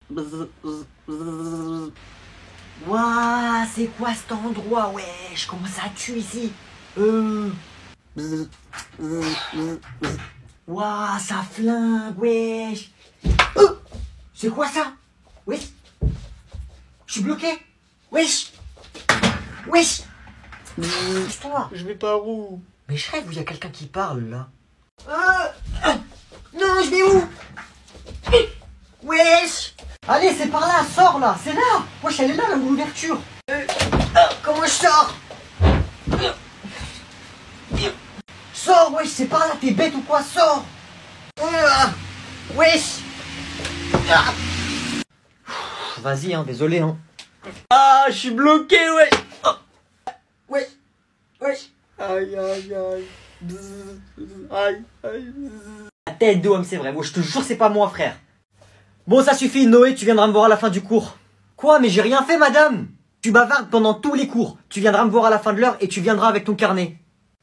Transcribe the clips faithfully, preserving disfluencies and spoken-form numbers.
Waouh, c'est quoi cet endroit, wesh? Comment ça tue ici? Euh... Waouh, ça flingue, wesh. Oh, c'est quoi ça? Wesh. Je suis bloqué. Wesh. Wesh. Histoire. Je vais par où? Mais je rêve où il y a quelqu'un qui parle là. Euh, euh, non, je vais où? Wesh. Allez, c'est par là, sors là, c'est là. Wesh, elle est là, l'ouverture. Euh, euh, comment je sors? euh, Sors, wesh, c'est par là, t'es bête ou quoi? Sors. euh, Wesh. Ah. Vas-y, hein, désolé, hein. Ah, je suis bloqué, ouais. Oh. Wesh. Wesh. Aïe, aïe, aïe. Bzz, aïe, aïe. Bzz. La tête d'homme, c'est vrai. Moi, je te jure, c'est pas moi, frère. Bon, ça suffit, Noé, tu viendras me voir à la fin du cours. Quoi? Mais j'ai rien fait, madame. Tu bavardes pendant tous les cours. Tu viendras me voir à la fin de l'heure et tu viendras avec ton carnet.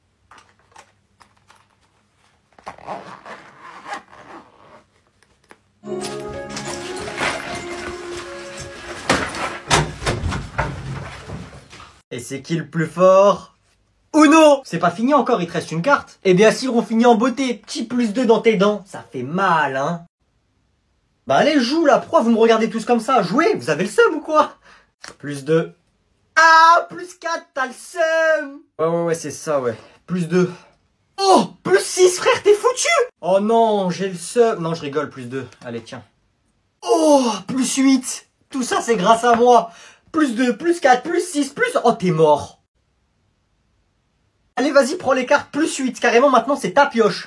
Et c'est qui le plus fort? Uno! C'est pas fini encore, il te reste une carte. Eh bien si on finit en beauté, petit plus deux dans tes dents, ça fait mal, hein. Bah allez, joue là, pourquoi vous me regardez tous comme ça? Jouez, vous avez le seum ou quoi? Plus deux. Ah, plus quatre, t'as le seum. Ouais, ouais, ouais, c'est ça, ouais. Plus deux. Oh, plus six, frère, t'es foutu. Oh non, j'ai le seum. Non, je rigole, plus deux. Allez, tiens. Oh, plus huit. Tout ça, c'est grâce à moi. Plus deux, plus quatre, plus six, plus... Oh, t'es mort. Allez, vas-y, prends les cartes. Plus huit. Carrément, maintenant, c'est ta pioche.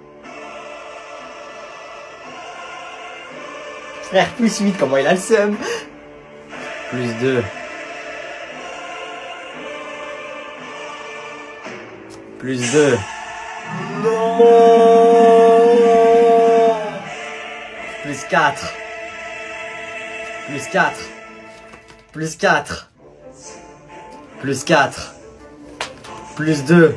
Frère, plus huit, comment il a le seum. Plus deux. Plus deux. Non. Plus quatre. Plus quatre. Plus quatre. Plus quatre. Plus deux.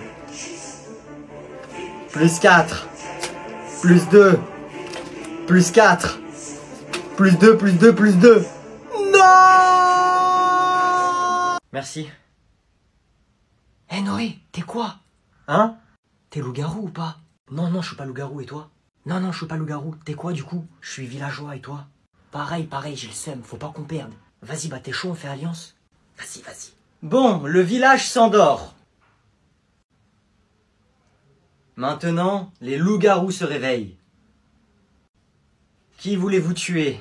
Plus quatre. Plus deux. Plus quatre. Plus deux, plus deux, plus deux. Non. Merci. Hé hey Noé, t'es quoi? Hein? T'es loup-garou ou pas? Non, non, je suis pas loup-garou, et toi? Non, non, je suis pas loup-garou. T'es quoi du coup? Je suis villageois, et toi? Pareil, pareil, j'ai le seum, faut pas qu'on perde. Vas-y, bah t'es chaud, on fait alliance? Vas-y, vas-y. Bon, le village s'endort. Maintenant, les loups-garous se réveillent. Qui voulez-vous tuer?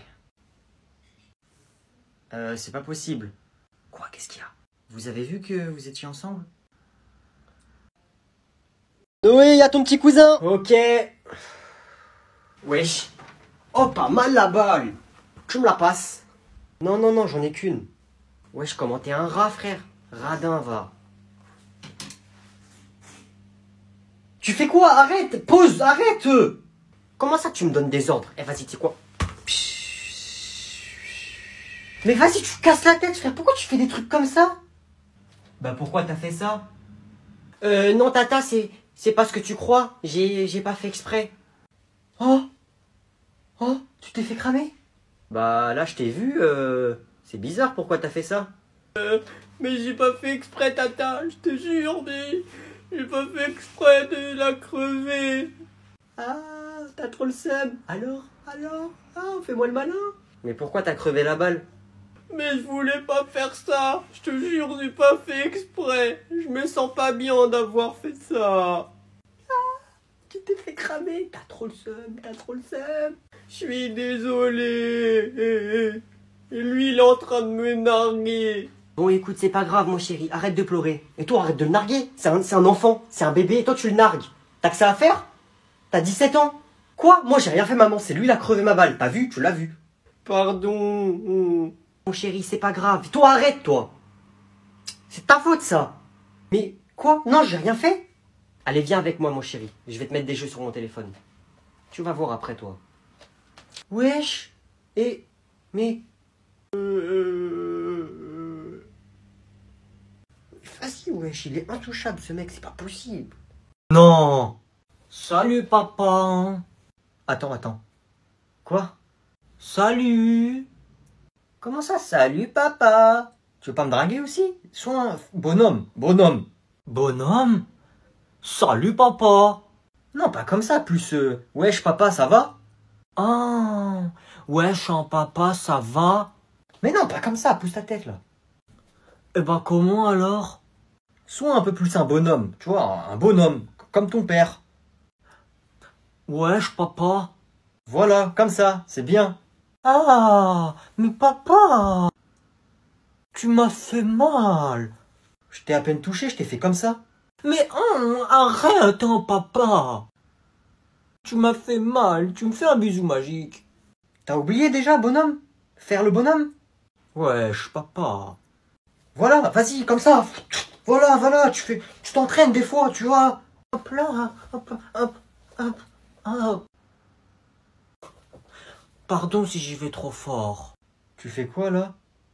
Euh, c'est pas possible. Quoi, qu'est-ce qu'il y a? Vous avez vu que vous étiez ensemble? Noé, y a ton petit cousin. Ok. Wesh. Oh, pas mal la balle. Tu me la passes? Non, non, non, j'en ai qu'une. Wesh, comment t'es un rat, frère? Radin, va. Tu fais quoi? Arrête. Pause, arrête. Comment ça, tu me donnes des ordres? Eh, vas-y, tu sais quoi? Mais vas-y, tu casses la tête, frère. Pourquoi tu fais des trucs comme ça? Bah, pourquoi t'as fait ça? Euh, non, Tata, c'est... C'est pas ce que tu crois. J'ai... J'ai pas fait exprès. Oh. Oh, tu t'es fait cramer? Bah, là, je t'ai vu, euh... c'est bizarre, pourquoi t'as fait ça? Euh, mais j'ai pas fait exprès, Tata, je te jure, mais... J'ai pas fait exprès de la crever. Ah, t'as trop le seum. Alors, alors, ah, fais-moi le malin. Mais pourquoi t'as crevé la balle? Mais je voulais pas faire ça. Je te jure, j'ai pas fait exprès. Je me sens pas bien d'avoir fait ça. Ah, tu t'es fait cramer. T'as trop le seum, t'as trop le seum. Je suis désolé. Et lui, il est en train de me narguer. Bon, écoute, c'est pas grave, mon chéri. Arrête de pleurer. Et toi, arrête de le narguer. C'est un, c'est un enfant, c'est un bébé. Et toi, tu le nargues. T'as que ça à faire? T'as dix-sept ans. Quoi? Moi, j'ai rien fait, maman. C'est lui, il a crevé ma balle. T'as vu? Tu l'as vu. Pardon. Mon chéri, c'est pas grave. Toi, arrête, toi. C'est ta faute, ça. Mais quoi? Non, j'ai rien fait. Allez, viens avec moi, mon chéri. Je vais te mettre des jeux sur mon téléphone. Tu vas voir après, toi. Wesh. Et... Mais... Euh... Vas-y, wesh, il est intouchable, ce mec. C'est pas possible. Non. Salut, papa. Attends, attends. Quoi? Salut. Comment ça, salut papa? Tu veux pas me draguer aussi? Sois un bonhomme, bonhomme. Bonhomme? Salut papa. Non, pas comme ça, plus euh, wesh papa, ça va? Ah, wesh en papa, ça va? Mais non, pas comme ça, pousse ta tête là. Eh ben comment alors? Sois un peu plus un bonhomme, tu vois, un bonhomme, comme ton père. Wesh papa. Voilà, comme ça, c'est bien. Ah, mais papa, tu m'as fait mal. Je t'ai à peine touché, je t'ai fait comme ça. Mais oh, arrête, hein, papa. Tu m'as fait mal, tu me fais un bisou magique. T'as oublié déjà, bonhomme? Faire le bonhomme? Wesh, papa. Voilà, vas-y, comme ça. Voilà, voilà, tu fais, tu t'entraînes des fois, tu vois. Hop là, hop, hop, hop, hop. Pardon si j'y vais trop fort. Tu fais quoi là?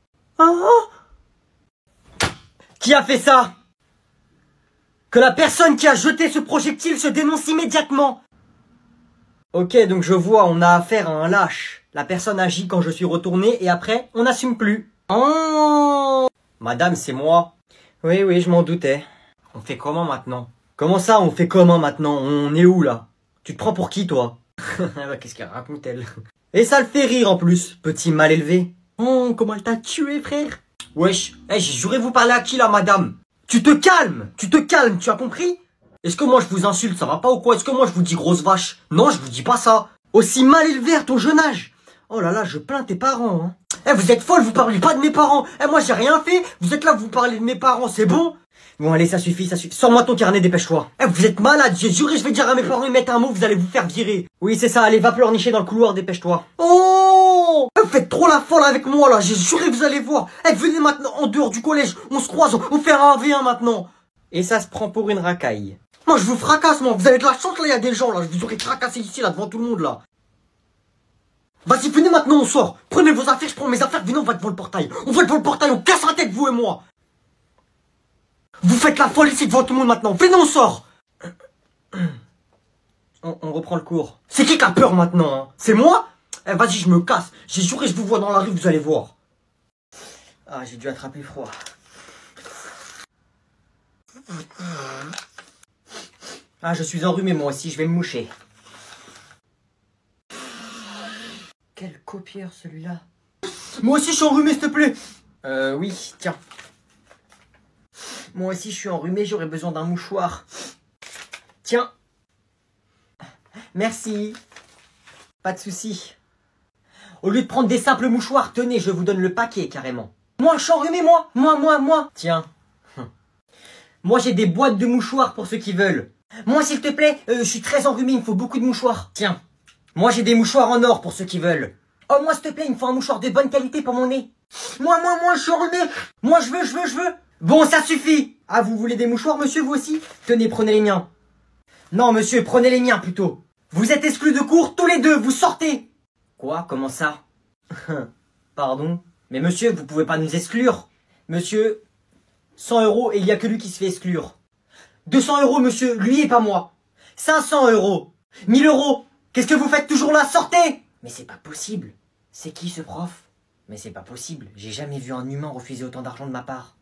Ah! Qui a fait ça? Que la personne qui a jeté ce projectile se dénonce immédiatement. Ok, donc je vois, on a affaire à un lâche. La personne agit quand je suis retourné et après, on n'assume plus. Oh! Madame, c'est moi. Oui, oui, je m'en doutais. On fait comment maintenant? Comment ça, on fait comment maintenant? On est où là? Tu te prends pour qui toi? Qu'est-ce qu'elle raconte elle? Et ça le fait rire en plus, petit mal élevé. Oh, comment elle t'a tué, frère? Wesh, hey, j'ai juré vous parler à qui là, madame? Tu te calmes, tu te calmes, tu as compris? Est-ce que moi je vous insulte, ça va pas ou quoi? Est-ce que moi je vous dis grosse vache? Non, je vous dis pas ça. Aussi mal élevé à ton jeune âge. Oh là là, je plains tes parents, hein. Eh, vous êtes folle, vous parlez pas de mes parents. Eh, moi j'ai rien fait, vous êtes là, vous parlez de mes parents, c'est bon? Bon, allez, ça suffit, ça suffit. Sors-moi ton carnet, dépêche-toi. Eh, vous êtes malade, j'ai juré, je vais dire à mes parents, ils mettent un mot, vous allez vous faire virer. Oui, c'est ça, allez, va pleurnicher dans le couloir, dépêche-toi. Oh! Eh, vous faites trop la folle avec moi, là, j'ai juré, vous allez voir. Eh, venez maintenant en dehors du collège, on se croise, on fait un un v un maintenant. Et ça se prend pour une racaille. Moi, je vous fracasse, moi, vous avez de la chance, là, il y a des gens, là, je vous aurais fracassé ici, là, devant tout le monde, là. Vas-y, venez maintenant, on sort. Prenez vos affaires, je prends mes affaires, venez, on va devant le portail. On va devant le portail, on casse la tête, vous et moi. Vous faites la folle ici devant tout le monde maintenant. Venez, on sort. On, on reprend le cours. C'est qui qui a peur maintenant, hein? C'est moi? Eh, vas-y, je me casse. J'ai juré, je vous vois dans la rue, vous allez voir. Ah, j'ai dû attraper froid. Ah, je suis enrhumé, moi aussi, je vais me moucher. Quel copieur, celui-là. Moi aussi, je suis enrhumé, s'il te plaît. Euh, oui, tiens. Moi aussi, je suis enrhumé, j'aurais besoin d'un mouchoir. Tiens. Merci. Pas de souci. Au lieu de prendre des simples mouchoirs, tenez, je vous donne le paquet, carrément. Moi, je suis enrhumé, moi. Moi, moi, moi. Tiens. Moi, j'ai des boîtes de mouchoirs pour ceux qui veulent. Moi, s'il te plaît, euh, je suis très enrhumé, il me faut beaucoup de mouchoirs. Tiens. Moi, j'ai des mouchoirs en or pour ceux qui veulent. Oh, moi, s'il te plaît, il me faut un mouchoir de bonne qualité pour mon nez. Moi, moi, moi, je suis enrhumé. Moi, je veux, je veux, je veux. Bon, ça suffit. Ah, vous voulez des mouchoirs, monsieur, vous aussi? Tenez, prenez les miens. Non, monsieur, prenez les miens, plutôt. Vous êtes exclus de cours, tous les deux, vous sortez. Quoi? Comment ça? Pardon? Mais monsieur, vous pouvez pas nous exclure. Monsieur, cent euros et il y a que lui qui se fait exclure. deux cents euros, monsieur, lui et pas moi. cinq cents euros. mille euros. Qu'est-ce que vous faites toujours là? Sortez! Mais c'est pas possible. C'est qui ce prof? Mais c'est pas possible. J'ai jamais vu un humain refuser autant d'argent de ma part.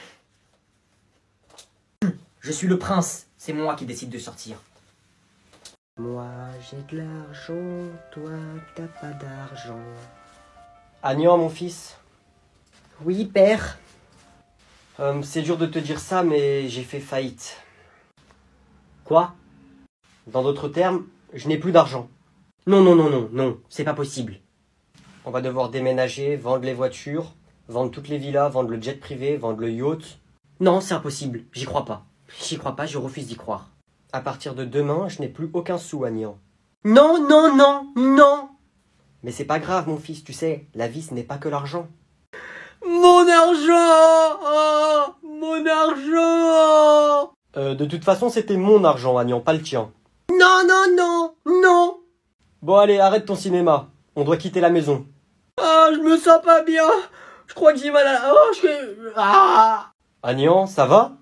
Je suis le prince. C'est moi qui décide de sortir. Moi j'ai de l'argent, toi t'as pas d'argent. Agnan, mon fils. Oui, père. Euh, c'est dur de te dire ça, mais j'ai fait faillite. Quoi? Dans d'autres termes, je n'ai plus d'argent. Non, non, non, non, non, c'est pas possible. On va devoir déménager, vendre les voitures, vendre toutes les villas, vendre le jet privé, vendre le yacht. Non, c'est impossible, j'y crois pas. J'y crois pas, je refuse d'y croire. À partir de demain, je n'ai plus aucun sou, Agnan. Non, non, non, non. Mais c'est pas grave, mon fils, tu sais, la vie, ce n'est pas que l'argent. Mon argent! Oh, mon argent! Euh, de toute façon, c'était mon argent, Agnan, pas le tien. Non, non, non, non! Bon, allez, arrête ton cinéma. On doit quitter la maison. Ah, je me sens pas bien. Je crois que j'ai mal à la... Oh, je... Ah! Agnan, ça va?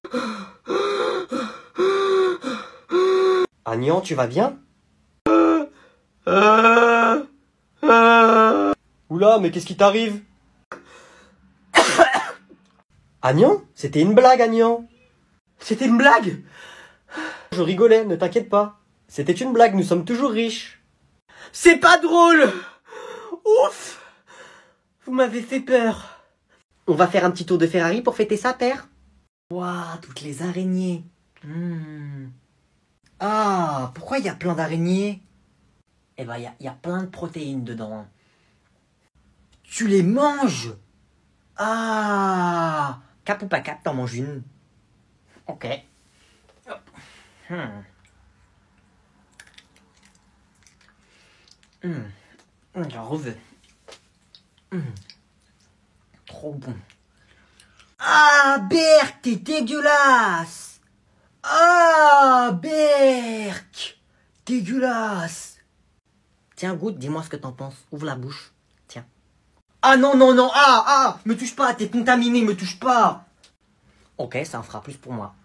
Agnan, tu vas bien? Oula, mais qu'est-ce qui t'arrive? Agnan? C'était une blague, Agnan. C'était une blague? Je rigolais, ne t'inquiète pas. C'était une blague, nous sommes toujours riches. C'est pas drôle! Ouf! Vous m'avez fait peur. On va faire un petit tour de Ferrari pour fêter ça, père? Waouh, toutes les araignées. Mmh. Ah, pourquoi il y a plein d'araignées? Eh ben, il y a, y a plein de protéines dedans. Tu les manges? Ah, cap ou pas cap, t'en manges une. Ok. Hmm. Hmm. J'en reveux. Hmm. Trop bon. Ah, Berk, t'es dégueulasse. Ah, Berk, dégueulasse. Tiens, goûte, dis-moi ce que t'en penses. Ouvre la bouche. Tiens. Ah non, non, non. Ah, ah, me touche pas, t'es contaminé, me touche pas. Ok, ça en fera plus pour moi.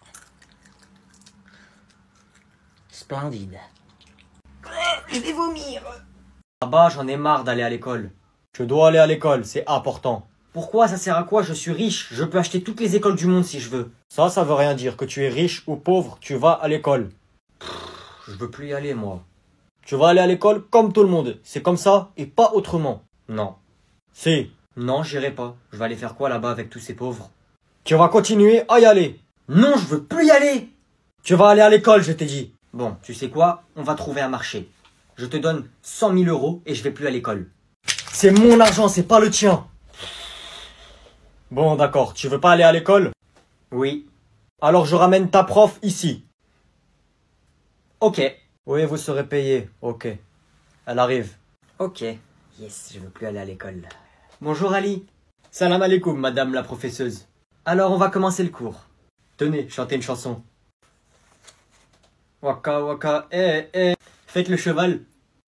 Splendide. Je vais vomir. Ah bah, j'en ai marre d'aller à l'école. Je dois aller à l'école, c'est important. Pourquoi? Ça sert à quoi? Je suis riche, je peux acheter toutes les écoles du monde si je veux. Ça, ça veut rien dire. Que tu es riche ou pauvre, tu vas à l'école. Je veux plus y aller, moi. Tu vas aller à l'école comme tout le monde. C'est comme ça et pas autrement. Non. Si. Non, j'irai pas. Je vais aller faire quoi là-bas avec tous ces pauvres? Tu vas continuer à y aller. Non, je veux plus y aller. Tu vas aller à l'école, je t'ai dit. Bon, tu sais quoi? On va trouver un marché. Je te donne cent mille euros et je vais plus à l'école. C'est mon argent, c'est pas le tien. Bon, d'accord. Tu veux pas aller à l'école? Oui. Alors je ramène ta prof ici. Ok. Oui, vous serez payé. Ok. Elle arrive. Ok. Yes, je veux plus aller à l'école. Bonjour Ali. Salam alaikum, madame la professeuse. Alors on va commencer le cours. Tenez, chantez une chanson. Waka waka, eh eh. Faites le cheval.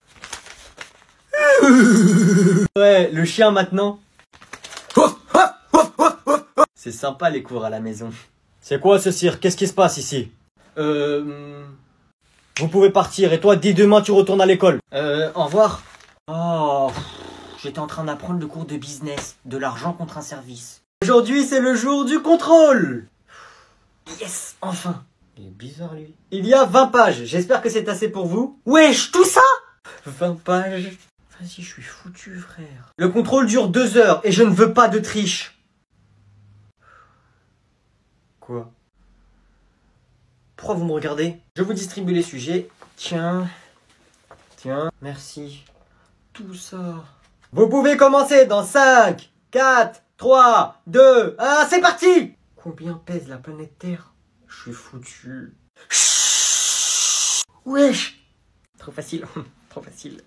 Ouais, le chien maintenant. C'est sympa les cours à la maison. C'est quoi ce cirque? Qu'est-ce qui se passe ici? Euh... Vous pouvez partir et toi, dès demain, tu retournes à l'école. Euh, au revoir. Oh, j'étais en train d'apprendre le cours de business, de l'argent contre un service. Aujourd'hui, c'est le jour du contrôle. Yes, enfin. Il est bizarre, lui. Il y a vingt pages. J'espère que c'est assez pour vous. Wesh, tout ça? vingt pages. Vas-y, je suis foutu, frère. Le contrôle dure deux heures et je ne veux pas de triche. Quoi? Pourquoi vous me regardez? Je vous distribue les sujets. Tiens. Tiens. Merci. Tout ça. Vous pouvez commencer dans cinq, quatre, trois, deux, un, c'est parti! Combien pèse la planète Terre? Je suis foutu. Chut. Wesh. Trop facile. Trop facile.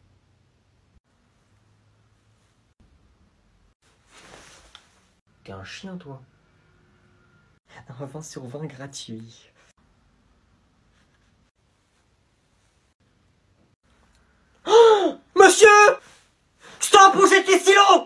T'es un chien, toi. Un vingt sur vingt gratuit. Oh, monsieur! Stop, vous jetez les stylos!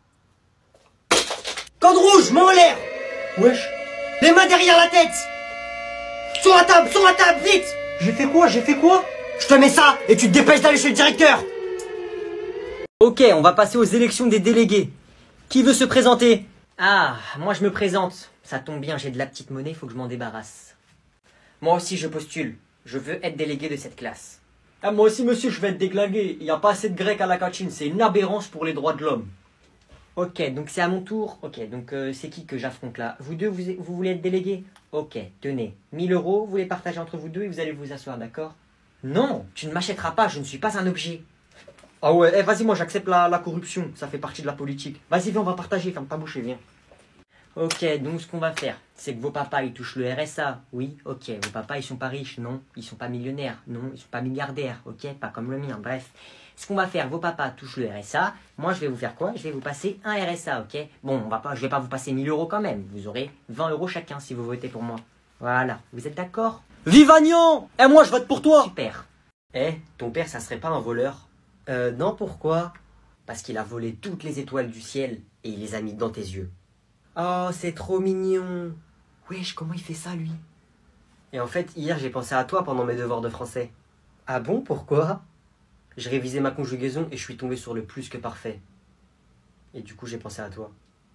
Code rouge, main en l'air! Wesh! Les mains derrière la tête! Sur la table, sur la table, vite! J'ai fait quoi? J'ai fait quoi? Je te mets ça et tu te dépêches d'aller chez le directeur! Ok, on va passer aux élections des délégués. Qui veut se présenter? Ah, moi je me présente. Ça tombe bien, j'ai de la petite monnaie, faut que je m'en débarrasse. Moi aussi je postule. Je veux être délégué de cette classe. Ah, moi aussi monsieur, je vais être déglingué. Il n'y a pas assez de grecs à la cantine, c'est une aberrance pour les droits de l'homme. Ok, donc c'est à mon tour. Ok, donc euh, c'est qui que j'affronte là? Vous deux, vous, vous voulez être délégué? Ok, tenez. mille euros, vous les partagez entre vous deux et vous allez vous asseoir, d'accord? Non, tu ne m'achèteras pas, je ne suis pas un objet. Ah ouais, eh, vas-y, moi j'accepte la, la corruption, ça fait partie de la politique. Vas-y, viens, on va partager, ferme ta bouche et viens. Ok, donc ce qu'on va faire, c'est que vos papas, ils touchent le R S A. Oui, ok. Vos papas, ils sont pas riches. Non, ils sont pas millionnaires. Non, ils sont pas milliardaires. Ok, pas comme le mien. Bref, ce qu'on va faire, vos papas touchent le R S A. Moi, je vais vous faire quoi? Je vais vous passer un R S A, ok? Bon, on va pas, je vais pas vous passer mille euros quand même. Vous aurez vingt euros chacun si vous votez pour moi. Voilà, vous êtes d'accord? Vive Agnan! Eh, moi, je vote pour toi! Super. Eh, ton père, ça serait pas un voleur? Euh, non, pourquoi? Parce qu'il a volé toutes les étoiles du ciel et il les a mis dans tes yeux. Oh, c'est trop mignon. Wesh, comment il fait ça, lui? Et en fait, hier, j'ai pensé à toi pendant mes devoirs de français. Ah bon, pourquoi? Je révisais ma conjugaison et je suis tombé sur le plus que parfait. Et du coup, j'ai pensé à toi.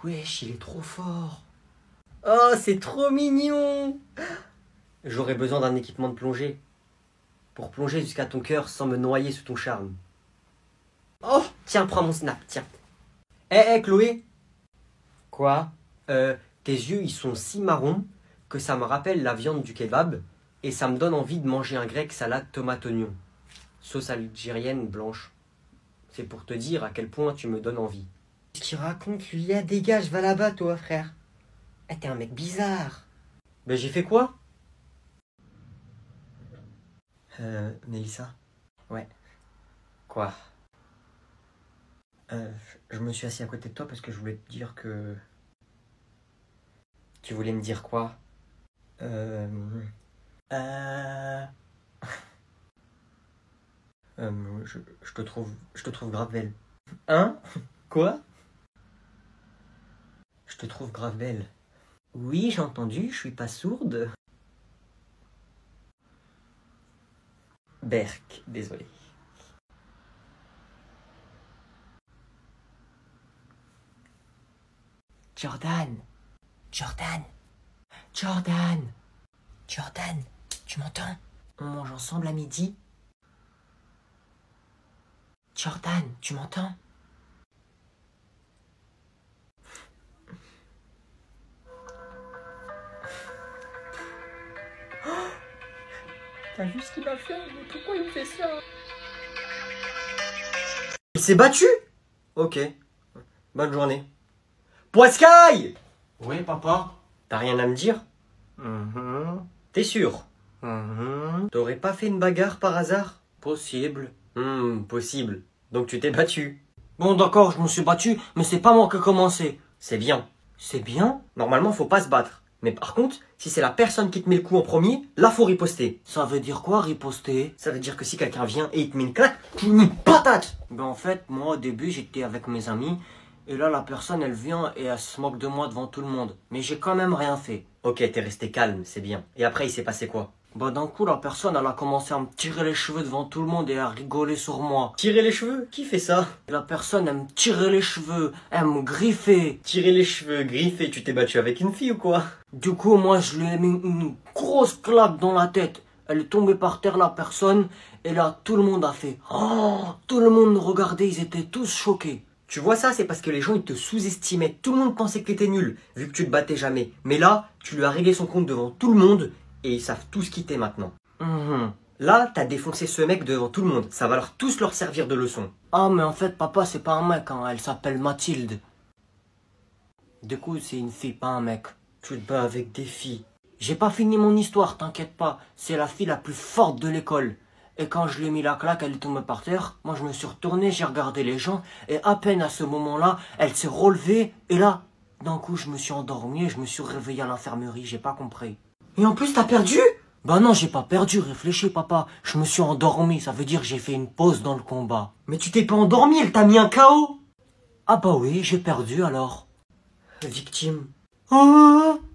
Wesh, il est trop fort. Oh, c'est trop mignon. J'aurais besoin d'un équipement de plongée. Pour plonger jusqu'à ton cœur sans me noyer sous ton charme. Oh, tiens, prends mon snap, tiens. Hé, hey, hey, Chloé. Quoi? Euh, tes yeux, ils sont si marrons que ça me rappelle la viande du kebab et ça me donne envie de manger un grec salade tomate oignon. Sauce algérienne blanche. C'est pour te dire à quel point tu me donnes envie. Qu'est-ce qu'il raconte, lui? Ah, dégage, va là-bas, toi, frère. Eh, t'es un mec bizarre. Ben, j'ai fait quoi? Euh, Mélissa? Ouais. Quoi? Euh, je me suis assis à côté de toi parce que je voulais te dire que... Tu voulais me dire quoi? Euh... Euh... euh je, je te trouve... Je te trouve grave belle. Hein? Quoi? Je te trouve grave belle. Oui, j'ai entendu, je suis pas sourde. Berk, désolé. Jordan, Jordan, Jordan, Jordan, tu m'entends? On mange ensemble à midi? Jordan, tu m'entends? T'as vu ce qu'il m'a fait? Mais pourquoi il me fait ça? Il s'est battu? Ok. Bonne journée. Poiscaille! Oui, papa. T'as rien à me dire? Mm-hmm. T'es sûr? Mm-hmm. T'aurais pas fait une bagarre par hasard? Possible. Hmm, possible. Donc tu t'es battu. Bon, d'accord, je me suis battu, mais c'est pas moi qui ai commencé. C'est bien. C'est bien? Normalement, faut pas se battre. Mais par contre, si c'est la personne qui te met le coup en premier, là, faut riposter. Ça veut dire quoi, riposter? Ça veut dire que si quelqu'un vient et il te met une claque, tu lui mets une patate. Ben en fait, moi au début, j'étais avec mes amis. Et là, la personne, elle vient et elle se moque de moi devant tout le monde. Mais j'ai quand même rien fait. Ok, t'es resté calme, c'est bien. Et après, il s'est passé quoi? Bah d'un coup, la personne, elle a commencé à me tirer les cheveux devant tout le monde et à rigoler sur moi. Tirer les cheveux? Qui fait ça? La personne, elle me tirait les cheveux, elle me griffait. Tirer les cheveux, griffer, tu t'es battu avec une fille ou quoi? Du coup, moi, je lui ai mis une grosse claque dans la tête. Elle est tombée par terre, la personne. Et là, tout le monde a fait « Oh !» Tout le monde regardait, ils étaient tous choqués. Tu vois ça, c'est parce que les gens, ils te sous-estimaient. Tout le monde pensait que t'étais nul, vu que tu te battais jamais. Mais là, tu lui as réglé son compte devant tout le monde, et ils savent tous qui t'es maintenant. Mmh. Là, t'as défoncé ce mec devant tout le monde. Ça va leur tous leur servir de leçon. Ah, mais en fait, papa, c'est pas un mec, hein. Elle s'appelle Mathilde. Du coup, c'est une fille, pas un mec. Tu te bats avec des filles. J'ai pas fini mon histoire, t'inquiète pas. C'est la fille la plus forte de l'école. Et quand je lui ai mis la claque, elle est tombée par terre. Moi, je me suis retourné, j'ai regardé les gens. Et à peine à ce moment-là, elle s'est relevée. Et là, d'un coup, je me suis endormi et je me suis réveillé à l'infirmerie. J'ai pas compris. Et en plus, t'as perdu? Bah non, j'ai pas perdu. Réfléchis, papa. Je me suis endormi. Ça veut dire que j'ai fait une pause dans le combat. Mais tu t'es pas endormi, elle t'a mis un K O. Ah bah oui, j'ai perdu alors. Victime. Ah